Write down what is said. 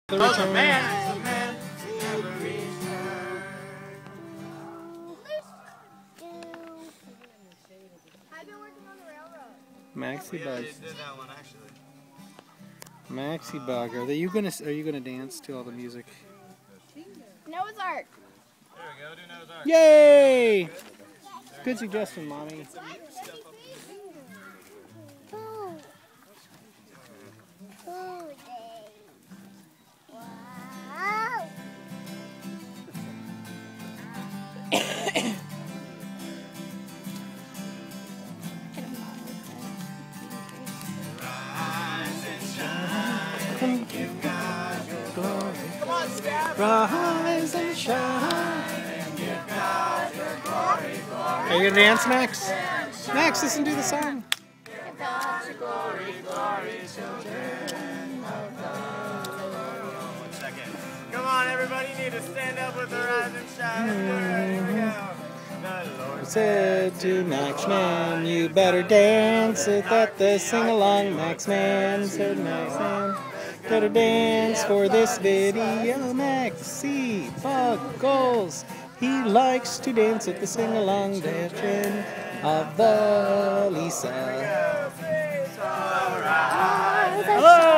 The return. Maxi Bug. Maxi Bug. Are you gonna dance to all the music? Noah's Ark. There we go. Do Noah's Ark. Yay! Good suggestion, Mommy. Rise and shine. Are you gonna dance, Max? Max, listen to the song. One second. Come on, everybody, you need to stand up with the rise and shine. Here we go. The Lord Said to Max Man, you better dance at the sing-along. Max Man said, Max Man, better dance for this video. Maxi Bug goals. He likes to dance at the sing-along veteran of the Lisa. go. Rise and Hello!